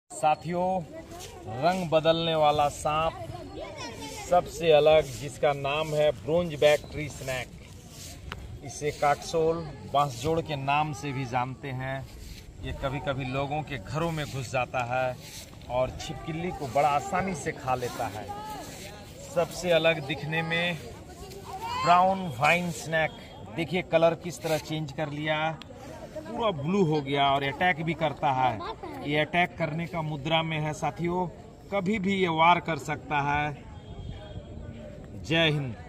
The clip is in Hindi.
साथियों, रंग बदलने वाला सांप सबसे अलग, जिसका नाम है ब्रोंज बैक ट्री स्नैक। इसे काकसोल बांसजोड़ के नाम से भी जानते हैं। ये कभी कभी लोगों के घरों में घुस जाता है और छिपकली को बड़ा आसानी से खा लेता है। सबसे अलग दिखने में ब्राउन वाइन स्नैक, देखिए कलर किस तरह चेंज कर लिया, पूरा ब्लू हो गया और अटैक भी करता है। ये अटैक करने का मुद्रा में है साथियों, कभी भी ये वार कर सकता है। जय हिंद।